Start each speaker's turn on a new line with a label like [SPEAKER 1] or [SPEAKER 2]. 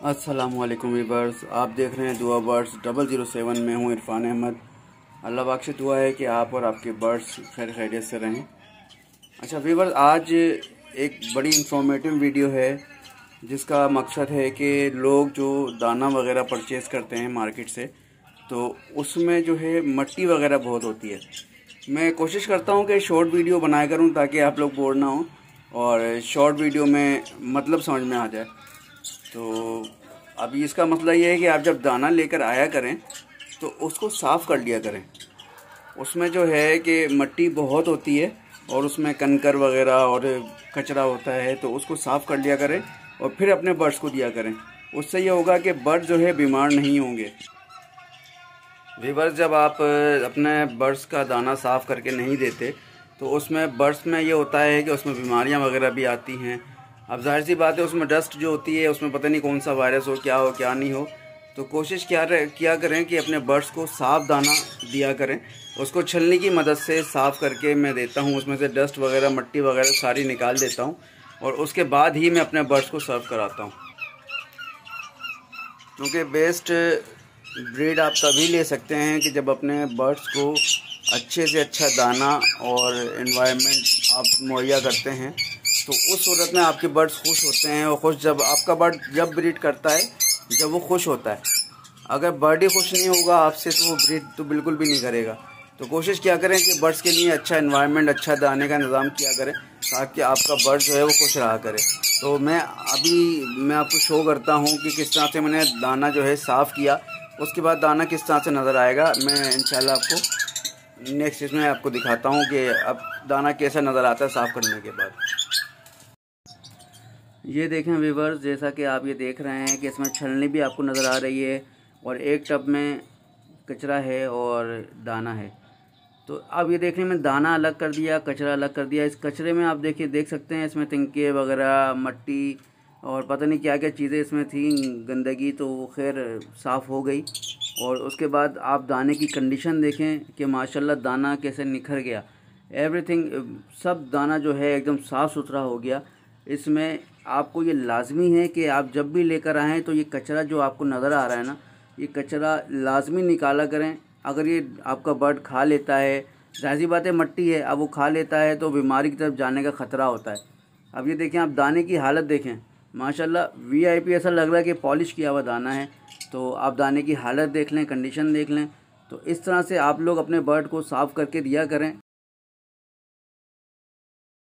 [SPEAKER 1] अस्सलामुअलैकुम वीवर्स, आप देख रहे हैं दुआ बर्ड्स 007 में हूँ इरफान अहमद। अल्लाह पाक से दुआ है कि आप और आपके बर्ड्स खैर खैरियत से रहें। अच्छा वीवर्स, आज एक बड़ी इंफॉर्मेटिव वीडियो है जिसका मकसद है कि लोग जो दाना वगैरह परचेज़ करते हैं मार्केट से, तो उसमें जो है मट्टी वगैरह बहुत होती है। मैं कोशिश करता हूँ कि शॉर्ट वीडियो बनाया करूँ ताकि आप लोग बोर ना हो और शॉर्ट वीडियो में मतलब समझ में आ जाए। तो अभी इसका मसला ये है कि आप जब दाना लेकर आया करें तो उसको साफ़ कर लिया करें। उसमें जो है कि मट्टी बहुत होती है और उसमें कंकर वगैरह और कचरा होता है, तो उसको साफ़ कर लिया करें और फिर अपने बर्ड्स को दिया करें। उससे ये होगा कि बर्ड जो है बीमार नहीं होंगे। वीवर्स, जब आप अपने बर्ड्स का दाना साफ़ करके नहीं देते तो उसमें बर्ड्स में ये होता है कि उसमें बीमारियां वगैरह भी आती हैं। अब जाहिर सी बात है, उसमें डस्ट जो होती है उसमें पता नहीं कौन सा वायरस हो क्या नहीं हो। तो कोशिश किया करें कि अपने बर्ड्स को साफ़ दाना दिया करें। उसको छलनी की मदद से साफ़ करके मैं देता हूँ, उसमें से डस्ट वगैरह मट्टी वगैरह सारी निकाल देता हूँ और उसके बाद ही मैं अपने बर्ड्स को सर्व कराता हूँ। क्योंकि बेस्ट ब्रीड आप तभी ले सकते हैं कि जब अपने बर्ड्स को अच्छे से अच्छा दाना और एनवायरनमेंट आप मुहैया करते हैं, तो उस सूरत में आपके बर्ड्स खुश होते हैं। और खुश जब आपका बर्ड जब ब्रीड करता है, जब वो खुश होता है। अगर बर्ड ही खुश नहीं होगा आपसे तो वो ब्रीड तो बिल्कुल भी नहीं करेगा। तो कोशिश किया करें कि बर्ड्स के लिए अच्छा एनवायरनमेंट, अच्छा दाने का इंतज़ाम किया करें ताकि आपका बर्ड जो है वो खुश रहा करे। तो मैं आपको शो करता हूँ कि किस तरह से मैंने दाना जो है साफ़ किया। उसके बाद दाना किस तरह से नज़र आएगा मैं इंशाल्लाह आपको नेक्स्ट इसमें आपको दिखाता हूँ कि अब दाना कैसा नज़र आता है साफ़ करने के बाद। ये देखें व्यूअर्स, जैसा कि आप ये देख रहे हैं कि इसमें छलनी भी आपको नज़र आ रही है और एक टब में कचरा है और दाना है। तो अब ये देखने में दाना अलग कर दिया, कचरा अलग कर दिया। इस कचरे में आप देख सकते हैं इसमें तिनके वगैरह, मट्टी और पता नहीं क्या क्या चीज़ें इसमें थी, गंदगी। तो वो खैर साफ़ हो गई। और उसके बाद आप दाने की कंडीशन देखें कि माशाल्लाह दाना कैसे निखर गया। एवरीथिंग, सब दाना जो है एकदम साफ़ सुथरा हो गया। इसमें आपको ये लाजमी है कि आप जब भी लेकर आएँ तो ये कचरा जो आपको नज़र आ रहा है ना, ये कचरा लाजमी निकाला करें। अगर ये आपका बर्ड खा लेता है, जाहिर सी बात है मट्टी है, अब वो खा लेता है तो बीमारी की तरफ जाने का ख़तरा होता है। अब ये देखें, आप दाने की हालत देखें, माशाल्लाह वीआईपी ऐसा लग रहा है कि पॉलिश किया हुआ दाना है। तो आप दाने की हालत देख लें, कंडीशन देख लें। तो इस तरह से आप लोग अपने बर्ड को साफ़ करके दिया करें